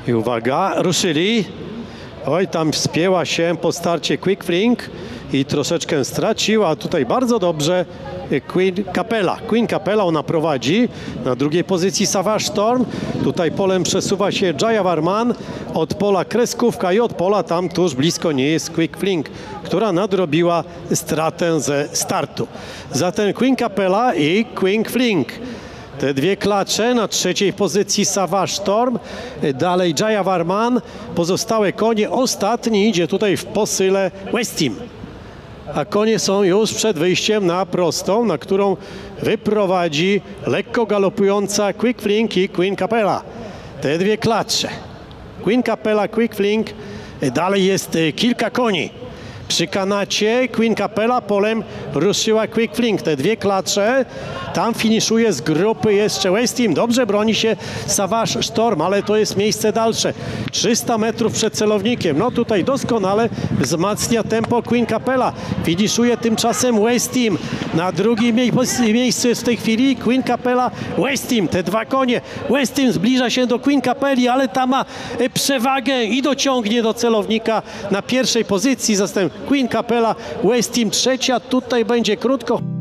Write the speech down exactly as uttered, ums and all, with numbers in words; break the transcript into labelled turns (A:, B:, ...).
A: I uwaga, ruszyli. Oj, tam wspięła się po starcie Quick Flink i troszeczkę straciła, a tutaj bardzo dobrze Queen Capella. Queen Capella ona prowadzi, na drugiej pozycji Savage Storm. Tutaj polem przesuwa się Jayavarman, od pola Kreskówka i od pola tam tuż blisko nie jest Quick Flink, która nadrobiła stratę ze startu. Zatem Queen Capella i Quick Flink. Te dwie klacze, na trzeciej pozycji Savage Storm, dalej Jayavarman, pozostałe konie, ostatni idzie tutaj w posyle Westim. A konie są już przed wyjściem na prostą, na którą wyprowadzi lekko galopująca Quick Flink i Queen Capella. Te dwie klacze. Queen Capella, Quick Flink, dalej jest kilka koni. Przy kanacie Queen Capella, polem ruszyła Quick Flink. Te dwie klacze, tam finiszuje z grupy jeszcze Westim. Dobrze broni się Savage Storm, ale to jest miejsce dalsze. trzysta metrów przed celownikiem. No tutaj doskonale wzmacnia tempo Queen Capella. Finiszuje tymczasem Westim. Na drugim miejscu jest w tej chwili Queen Capella, Westim. Te dwa konie. Westim zbliża się do Queen Capelli, ale ta ma przewagę i dociągnie do celownika na pierwszej pozycji. Zastępuje Queen Capella, Westim trzecia. Tutaj będzie krótko.